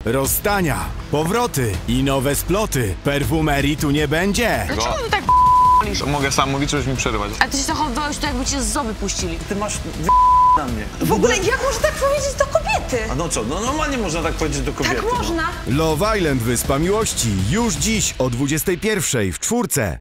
rozstania, powroty i nowe sploty. Perfumerii tu nie będzie. Dlaczego ty tak p***lisz? To mogę sam mówić, czy już mi przerywać? A ty się zachowywałeś tak, jakby cię z zoby puścili. Ty masz na mnie. W ogóle jak można tak powiedzieć do kobiety? A no co, no normalnie można tak powiedzieć do kobiety. Tak można. Love Island Wyspa Miłości już dziś o 21:00 w 4.